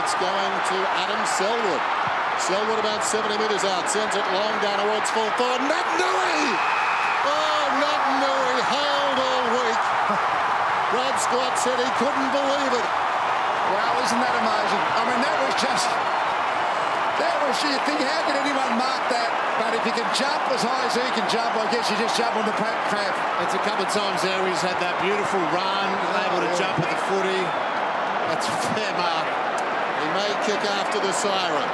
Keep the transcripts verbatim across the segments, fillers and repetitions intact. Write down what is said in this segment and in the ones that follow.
It's going to Adam Selwood. Selwood about seventy metres out. Sends it long down towards full forward. Naitanui! Oh, Naitanui hailed all week. Brad Scott said he couldn't believe it. Wow, isn't that amazing? I mean, that was just... That was... You think, how can anyone mark that? But if you can jump as high as he can jump, I guess you just jump on the crab. It's a couple of times there he's had that beautiful run, oh, able to yeah. jump at the footy. That's a fair mark. He may kick after the siren.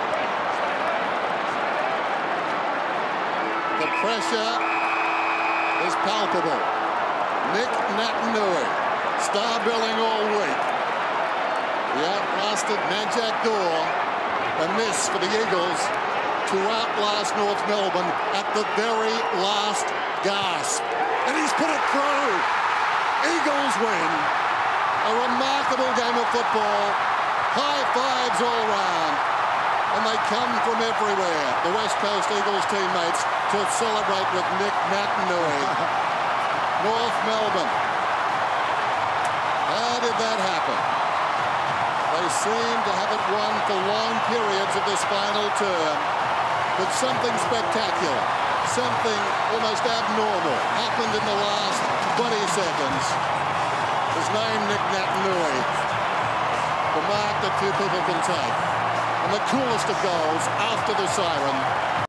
The pressure is palpable. Nic Naitanui, star billing all week. He outlasted Najak Dor. A miss for the Eagles to outlast North Melbourne at the very last gasp. And he's put it through. Eagles win. A remarkable game of football. High fives all round. And they come from everywhere. The West Coast Eagles teammates to celebrate with Nic Naitanui. North Melbourne. How did that happen? They seem to have it won for long periods of this final term. But something spectacular, something almost abnormal happened in the last twenty seconds. His name, Nic Naitanui, the mark that few people can take. And the coolest of goals after the siren.